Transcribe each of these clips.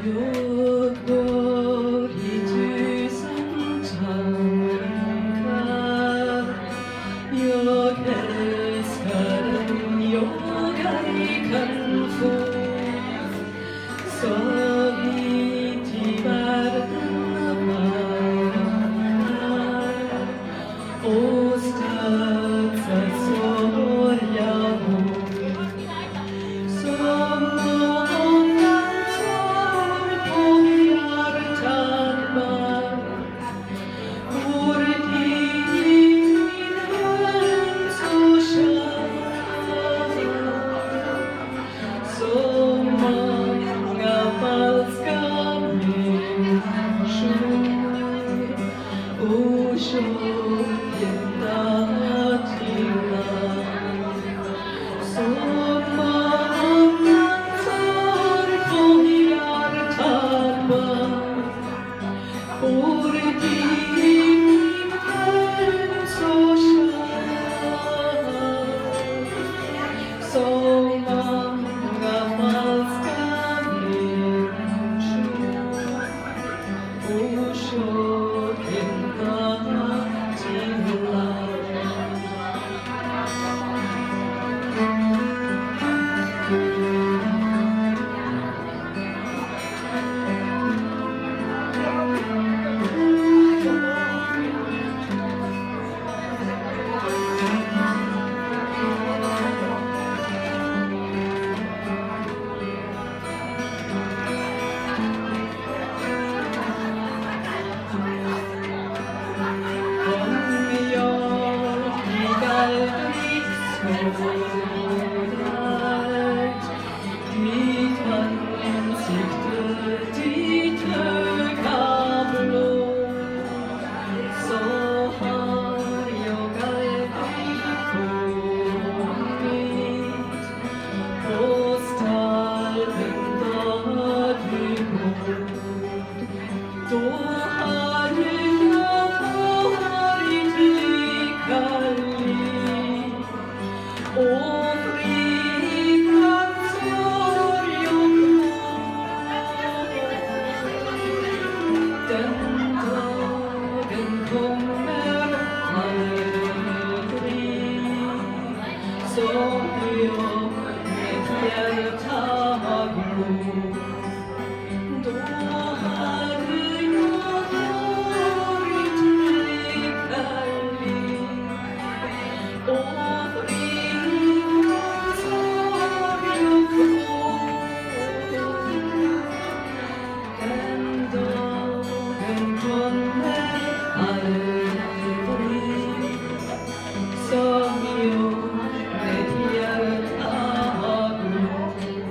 Gökborg tusen tankar. Jag älskar den jag ej kan få. Så hit i världen vandrar och strax att sorga bort. Som många sår på hjärtat bär, vår tiden så kär. Så många falska människor oskyldiga tillhör. Så många sår på hjärtat bär, vår tiden så kär. Så många falska människor oskyldiga tillhör. Mitt ansikte ditt höga blå, så har jag aldrig kommit på stallen där du går. Då hade jag varit lycklig och fri från sorg och gråt. Den dagen kommer aldrig som jag mitt hjärta glor. Då hade jag varit lycklig och fri från sorg och gråt. Den dagen kommer aldrig som jag mitt hjärta glor.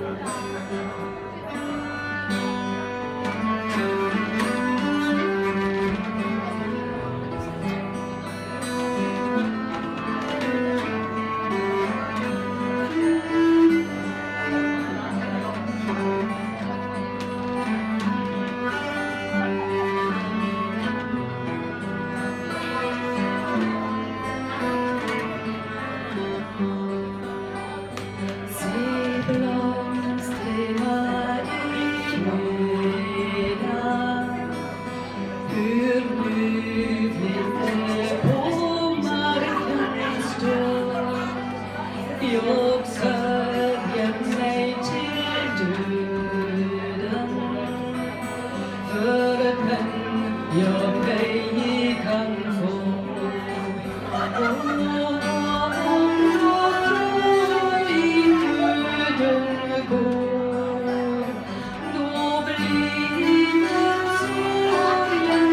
Hur ljuvligt det på marken står. Jag sörjer mig till döden för den jag ej kan få. Om jag i döden går, då blir sorgen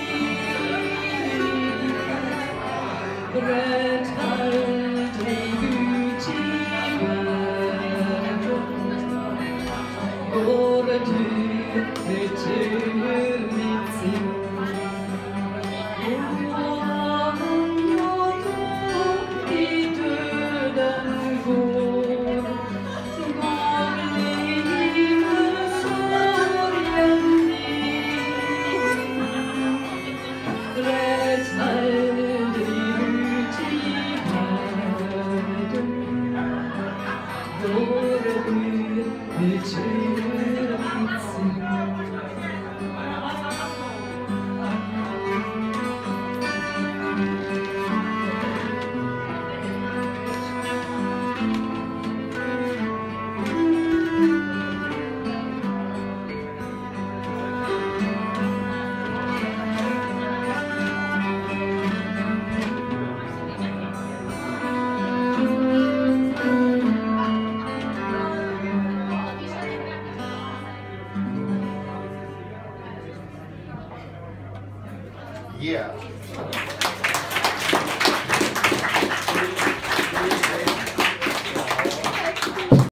rätt aldrig ut i världen. Går du ut ur mitt sinne, om jag då i döden går, då blir sorgen rätt aldrig ut i världen. Går du ut ur mitt sinne. Yeah.